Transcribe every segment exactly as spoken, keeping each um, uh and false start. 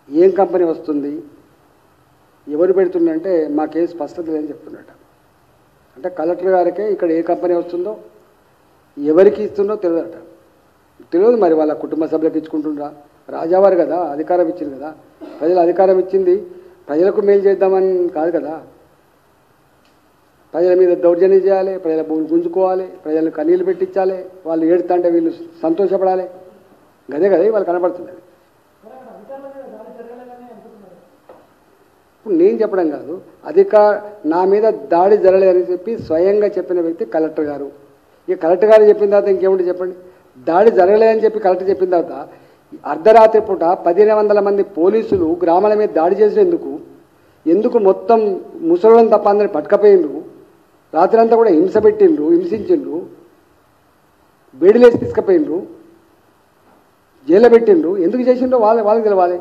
ఏం కంపెనీ వస్తుంది, ఎవరు పెడుతుందంటే మాకేం స్పష్టత లేదని చెప్తున్నట్ట. అంటే కలెక్టర్ గారికే ఇక్కడ ఏ కంపెనీ వస్తుందో ఎవరికి ఇస్తుందో తెలియదట. తెలియదు మరి వాళ్ళ కుటుంబ సభ్యులకు ఇచ్చుకుంటుండ్రా. రాజావారు కదా అధికారం ఇచ్చింది కదా, ప్రజలు అధికారం ఇచ్చింది ప్రజలకు మేలు చేద్దామని కాదు కదా. ప్రజల మీద దౌర్జన్యం చేయాలి, ప్రజల భూములు గుంజుకోవాలి, ప్రజలను కన్నీళ్ళు పెట్టించాలి, వాళ్ళు ఏడుతా అంటే వీళ్ళు సంతోషపడాలి. గదే కదా వాళ్ళు కనపడుతుంది. ఇప్పుడు నేను చెప్పడం కాదు, అధికార నా మీద దాడి జరగలేదని చెప్పి స్వయంగా చెప్పిన వ్యక్తి కలెక్టర్ గారు. ఇక కలెక్టర్ గారు చెప్పిన తర్వాత ఇంకేముంటే చెప్పండి. దాడి జరగలేదని చెప్పి కలెక్టర్ చెప్పిన తర్వాత అర్ధరాత్రి పూట పదిహేను వందల మంది పోలీసులు గ్రామాల మీద దాడి చేసినందుకు ఎందుకు మొత్తం ముసలోళ్ళని తప్ప అందరిని పట్టుకపోయిండ్రు, రాత్రి అంతా కూడా హింస పెట్టిండ్రు, హింసించిండ్రు, బేడిలేసి తీసుకుపోయిండ్రు, జైల్లో పెట్టిండ్రు, ఎందుకు చేసిండ్రో వాళ్ళ వాళ్ళకి తెలవాలి.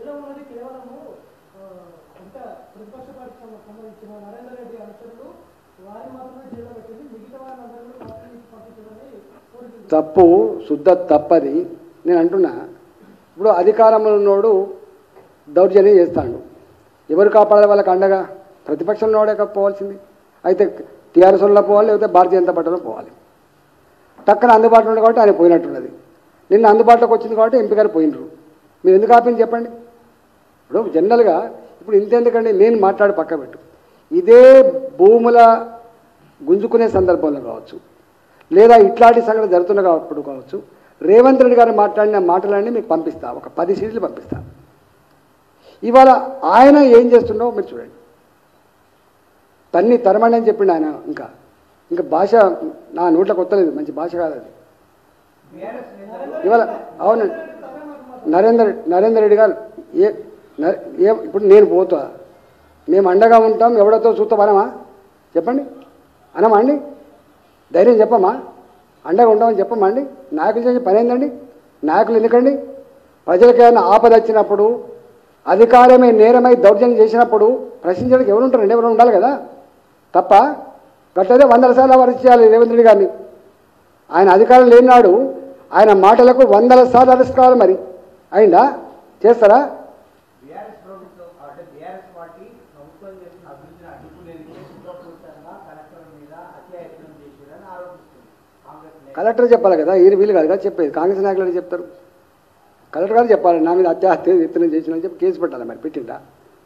తప్పు శుద్ధ తప్పది నేను అంటున్నా. ఇప్పుడు అధికారంలో ఉన్నోడు దౌర్జన్యం చేస్తాడు, ఎవరు కాపాడాలి వాళ్ళకి అండగా? ప్రతిపక్షంలో ఉన్నోడే పోవాల్సింది. అయితే టీఆర్ఎస్లో పోవాలి, లేకపోతే భారతీయ జనతా పార్టీలో పోవాలి. టక్కన అందుబాటులో ఉంది కాబట్టి ఆయన పోయినట్టున్నది. నిన్న అందుబాటులోకి వచ్చింది కాబట్టి ఎంపీ గారు పోయినరు. మీరు ఎందుకు ఆపింది చెప్పండి. ఇప్పుడు జనరల్గా ఇప్పుడు ఇంతెందుకండి, నేను మాట్లాడి పక్క పెట్టు, ఇదే భూముల గుంజుకునే సందర్భంలో కావచ్చు, లేదా ఇట్లాంటి సంఘటన జరుగుతున్నప్పుడు కావచ్చు, రేవంత్ రెడ్డి గారు మాట్లాడిన మాటలన్నీ మీకు పంపిస్తా, ఒక పది సీట్లు పంపిస్తా. ఇవాళ ఆయన ఏం చేస్తుండో మీరు చూడండి. తన్ని తరమండి అని చెప్పిండు ఆయన. ఇంకా ఇంకా భాష నా నోట్ల కొత్తలేదు, మంచి భాష కాదు అది. ఇవాళ అవునండి, నరేందర్ నరేందర్ రెడ్డి గారు ఏ ఏ ఇప్పుడు నేను పోతా, మేము అండగా ఉంటాం, ఎవడతో చూస్తాం అనమా చెప్పండి, అనమా అండి? ధైర్యం చెప్పమా? అండగా ఉంటామని చెప్పమా అండి? నాయకులు చేసే పని ఏందండి? నాయకులు ఎందుకండి? ప్రజలకు ఏమైనా ఆపద వచ్చినప్పుడు, అధికారమే నేరమై దౌర్జన్యం చేసినప్పుడు ప్రశ్నించడానికి ఎవరు ఉంటారండి? ఎవరు ఉండాలి కదా. తప్ప గట్లయితే వందల సార్లు అరెస్ట్ చేయాలి రేవంత్ రెడ్డి గారిని. ఆయన అధికారం లేనినాడు ఆయన మాటలకు వందల సార్లు అరెస్ట్ కావాలి. మరి అయిందా? చేస్తారా? కలెక్టర్ చెప్పాలి కదా, ఈ వీలు కాదు కదా చెప్పేది. కాంగ్రెస్ నాయకులు చెప్తారు, కలెక్టర్ గారు చెప్పాలి నా మీద అత్యాహత్య యత్నం చేసిన చెప్పి కేసు పెట్టాలి. మరి పెట్టిందా?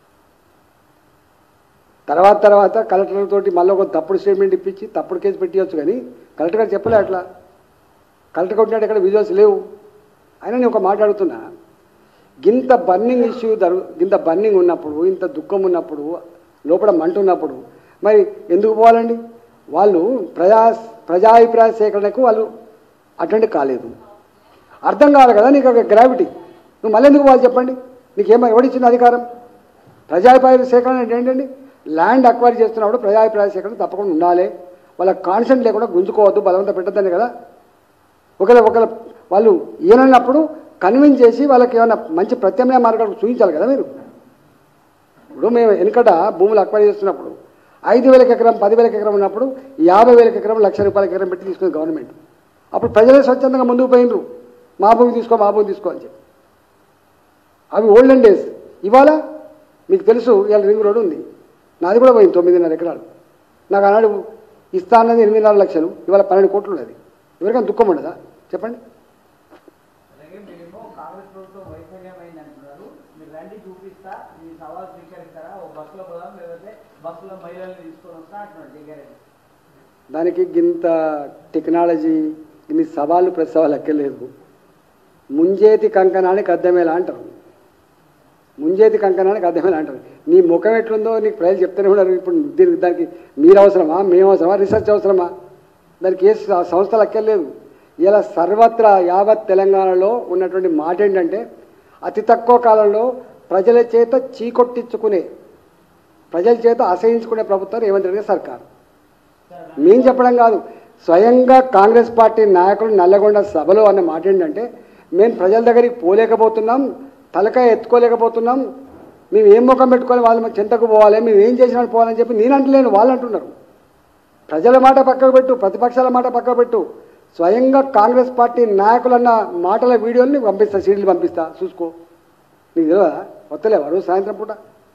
తర్వాత తర్వాత కలెక్టర్ తోటి మళ్ళీ ఒక తప్పుడు స్టేట్మెంట్ ఇప్పించి తప్పుడు కేసు పెట్టియచ్చు. కానీ కలెక్టర్ గారు చెప్పలే అట్లా. కలెక్టర్ కొట్టినట్టు ఎక్కడ విజువల్స్ లేవు. అయినా నేను ఒక మాట అడుగుతున్నా, ఇంత బర్నింగ్ ఇష్యూ జరుగు ఇంత బర్నింగ్ ఉన్నప్పుడు, ఇంత దుఃఖం ఉన్నప్పుడు, లోపల మంట ఉన్నప్పుడు మరి ఎందుకు పోవాలండి? వాళ్ళు ప్రజా ప్రజాభిప్రాయ సేకరణకు వాళ్ళు అటెండ్ కాలేదు. అర్థం కావాలి కదా నీకు గ్రావిటీ. నువ్వు మళ్ళీ ఎందుకు పోవాలి చెప్పండి? నీకేమో ఎవడిచ్చింది అధికారం? ప్రజాభిప్రాయ సేకరణ ఏంటండి? ల్యాండ్ అక్వైర్ చేస్తున్నప్పుడు ప్రజాభిప్రాయ సేకరణ తప్పకుండా ఉండాలి. వాళ్ళ కాన్సెంట్ లేకుండా గుంజుకోవద్దు, బలవంత పెట్టద్దని కదా. ఒకవేళ ఒకవేళ వాళ్ళు ఏనన్నప్పుడు కన్విన్స్ చేసి వాళ్ళకి ఏమైనా మంచి ప్రత్యామ్నాయ మార్గాలు చూపించాలి కదా మీరు. ఇప్పుడు మేము వెనుకట భూములు అక్వైర్ చేస్తున్నప్పుడు ఐదు వేలకు ఎకరం పది వేలకు ఎకరం ఉన్నప్పుడు యాభై వేలకు ఎకరం లక్ష రూపాయలకి ఎకరం పెట్టి తీసుకుంది గవర్నమెంట్. అప్పుడు ప్రజలే స్వచ్ఛందంగా ముందుకు పోయినరు, మా భూమి తీసుకో మా భూమి తీసుకో అని చెప్పి. అవి ఓల్డెన్ డేస్. ఇవాళ మీకు తెలుసు, ఇవాళ రింగ్ రోడ్ ఉంది, నాది కూడా పోయింది తొమ్మిదిన్నర ఎకరాలు. నాకు ఆనాడు ఇస్తా అన్నది ఎనిమిదిన్నర లక్షలు, ఇవాళ పన్నెండు కోట్లు ఉన్నది. ఎవరికైనా దుఃఖం ఉండదా చెప్పండి? దానికి ఇంత టెక్నాలజీ ఇన్ని సవాళ్ళు ప్రతి సవాళ్ళు ఎక్కలేదు. ముంజేతి కంకణానికి అర్థమేలా అంటారు, ముంజేతి కంకణానికి అర్థమేలా అంటారు. నీ ముఖం ఎట్లుందో నీకు ప్రజలు చెప్తూనే ఉన్నారు. ఇప్పుడు దీనికి దానికి మీరు అవసరమా, మేము అవసరమా, రీసెర్చ్ అవసరమా? దానికి ఏ సంస్థలు ఎక్కర్లేదు. ఇలా సర్వత్రా యావత్ తెలంగాణలో ఉన్నటువంటి మాట ఏంటంటే అతి తక్కువ కాలంలో ప్రజల చేత చీకొట్టించుకునే, ప్రజల చేత అసహించుకునే ప్రభుత్వం రేవంత్ రెడ్డి సర్కారు. మేము చెప్పడం కాదు, స్వయంగా కాంగ్రెస్ పార్టీ నాయకులు నల్లగొండ సభలో అన్న మాట ఏంటంటే మేము ప్రజల దగ్గరికి పోలేకపోతున్నాం, తలకాయ ఎత్తుకోలేకపోతున్నాం, మేము ఏం ముఖం పెట్టుకొని వాళ్ళు చెంతకు పోవాలి, మేము ఏం చేసినా పోవాలని చెప్పి నేను అంటలేను, వాళ్ళు అంటున్నారు. ప్రజల మాట పక్కకు పెట్టు, ప్రతిపక్షాల మాట పక్కకు పెట్టు, స్వయంగా కాంగ్రెస్ పార్టీ నాయకులన్న మాటల వీడియోని పంపిస్తా, సీడీలు పంపిస్తా, చూసుకో, నీకు తెలియదా? వస్తలేవా రోజు సాయంత్రం పూట?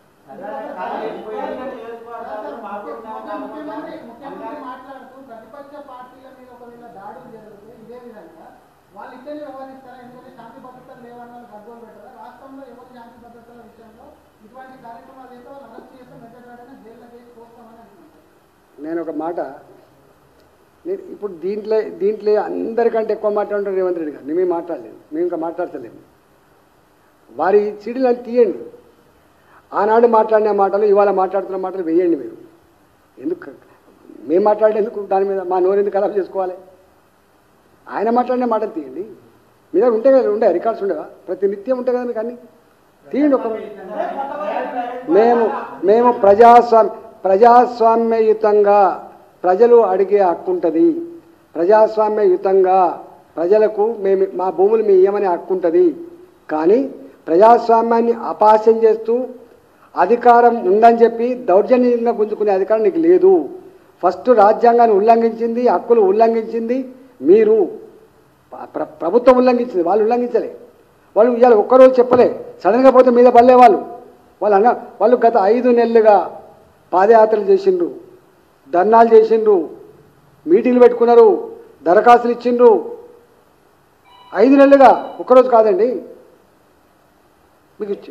నేను ఒక మాట, నేను ఇప్పుడు దీంట్లో దీంట్లో అందరికంటే ఎక్కువ మాట్లాడుతారు రేవంత్ రెడ్డి గారు. మేము మాట్లాడలేదు, మేము ఇంకా మాట్లాడతలేము. వారి సీడీలను తీయండి. ఆనాడు మాట్లాడిన మాటలు ఇవాళ మాట్లాడుతున్న మాటలు వేయండి. మీరు ఎందుకు మేము మాట్లాడేందుకు దాని మీద మా నోరు ఎందుకు ఖరాబ్ చేసుకోవాలి? ఆయన మాట్లాడిన మాటలు తీయండి. మీ దగ్గర ఉంటే కదా, ఉండే రికార్డ్స్ ఉండేవా? ప్రతి నిత్యం ఉంటాయి కదా మీకు అన్నీ. తీయండి. ఒక మేము మేము ప్రజాస్వామ్య ప్రజాస్వామ్యయుతంగా ప్రజలు అడిగే హక్కు ఉంటుంది. ప్రజాస్వామ్యయుతంగా ప్రజలకు మేము మా భూములు మీ ఇయ్యమనే హక్కు ఉంటుంది. కానీ ప్రజాస్వామ్యాన్ని అపహాస్యం చేస్తూ అధికారం ఉందని చెప్పి దౌర్జన్యంగా గుంజుకునే అధికారం నీకు లేదు. ఫస్ట్ రాజ్యాంగాన్ని ఉల్లంఘించింది, హక్కులు ఉల్లంఘించింది మీరు. ప్ర ప్రభుత్వం ఉల్లంఘించింది, వాళ్ళు ఉల్లంఘించలే. వాళ్ళు ఇవాళ ఒక్కరోజు చెప్పలే, సడన్గా పోతే మీద పల్లే వాళ్ళు వాళ్ళు అన్న వాళ్ళు గత ఐదు నెలలుగా పాదయాత్రలు చేసిండ్రు, ధర్నాలు చేసిండ్రు, మీటింగ్లు పెట్టుకున్నారు, దరఖాస్తులు ఇచ్చిండ్రు. ఐదు నెలలుగా ఒక్కరోజు కాదండి మీకు ఇచ్చి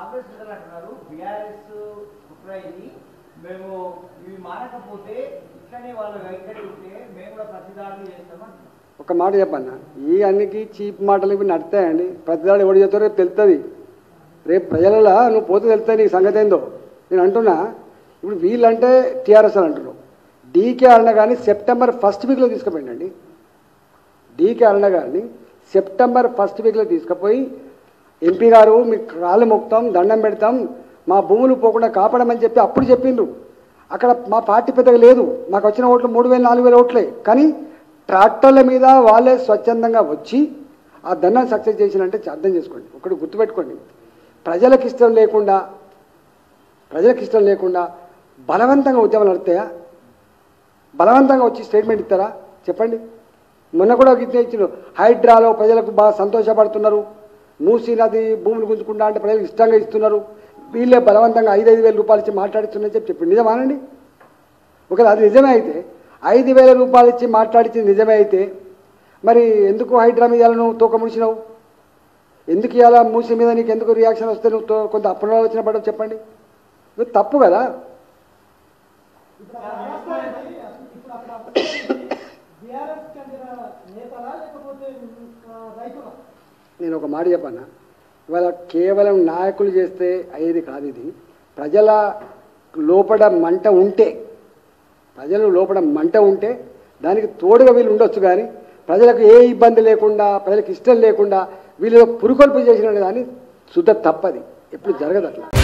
ఒక మాట చెప్పన్నా, ఈ అన్నికి చీప్ మాటలు ఇవి నడతాయండి. ప్రతిదాడు ఎవడు చెప్తారో రేపు తెలుస్తుంది. రేపు ప్రజలలో నువ్వు పోతే తెలుస్తుంది నీకు సంగతి ఏందో. నేను అంటున్నా, ఇప్పుడు వీళ్ళంటే టీఆర్ఎస్ అని అంటున్నావు. డీకే అరుణ గారిని సెప్టెంబర్ ఫస్ట్ వీక్లో తీసుకుపోయిందండి. డీకే అరుణ గారిని సెప్టెంబర్ ఫస్ట్ వీక్లో తీసుకుపోయి ఎంపీ గారు మీకు కాళ్ళు మొక్కుతాం, దండం పెడతాం, మా భూములు పోకుండా కాపాడమని చెప్పి అప్పుడు చెప్పిండ్రు. అక్కడ మా పార్టీ పెద్దగా లేదు, మాకు వచ్చిన ఓట్లు మూడు వేల నాలుగు వేల ఓట్లే. కానీ ట్రాక్టర్ల మీద వాళ్ళే స్వచ్ఛందంగా వచ్చి ఆ దండం సక్సెస్ చేసినంటే అర్థం చేసుకోండి. ఒకటి గుర్తుపెట్టుకోండి, ప్రజలకు ఇష్టం లేకుండా ప్రజలకు ఇష్టం లేకుండా బలవంతంగా ఉద్యమాలు నడుస్తాయా? బలవంతంగా వచ్చి స్టేట్మెంట్ ఇస్తారా? చెప్పండి. మొన్న కూడా గిట్టే ఇచ్చారు, హైడ్రాలో ప్రజలకు బాగా సంతోషపడుతున్నారు, మూసీ నది భూములు గుంజుకుంటా అంటే ప్రజలకు ఇష్టంగా ఇస్తున్నారు, వీళ్ళే బలవంతంగా ఐదు ఐదు వేల రూపాయలు ఇచ్చి మాట్లాడిస్తున్నారని చెప్పి చెప్పండి. నిజమానండి? ఒకవేళ అది నిజమే అయితే, ఐదు వేల రూపాయలు ఇచ్చి మాట్లాడించింది నిజమే అయితే మరి ఎందుకు హైడ్రా మీద నువ్వు తోక ముడిచినావు? ఎందుకు ఇవాళ మూసీ మీద నీకు ఎందుకు రియాక్షన్ వస్తే నువ్వు కొంత పునరాలోచన పడవు? చెప్పండి. ఇది తప్పు కదా. నేను ఒక మాట చెప్పన్నా, ఇవాళ కేవలం నాయకులు చేస్తే అయ్యేది కాదు. ఇది ప్రజల లోపల మంట ఉంటే, ప్రజలు లోపల మంట ఉంటే దానికి తోడుగా వీళ్ళు ఉండొచ్చు. కానీ ప్రజలకు ఏ ఇబ్బంది లేకుండా, ప్రజలకు ఇష్టం లేకుండా వీళ్ళు పురుకొల్పు చేసిన దాన్ని శుద్ధ తప్పది, ఎప్పుడు జరగదు అట్లా.